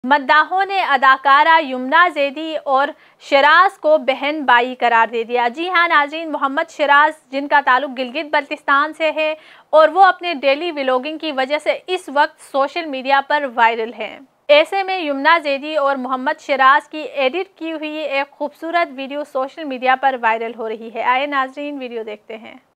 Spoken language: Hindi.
मद्दाहों ने अदाकारा यमुना ज़ैदी और शिराज को बहन भाई करार दे दिया। जी हाँ नाज़रीन, मोहम्मद शिराज जिनका ताल्लुक गिलगित बल्तिस्तान से है और वो अपने डेली व्लॉगिंग की वजह से इस वक्त सोशल मीडिया पर वायरल हैं। ऐसे में यमुना ज़ैदी और मोहम्मद शिराज की एडिट की हुई एक खूबसूरत वीडियो सोशल मीडिया पर वायरल हो रही है। आए नाज़रीन वीडियो देखते हैं।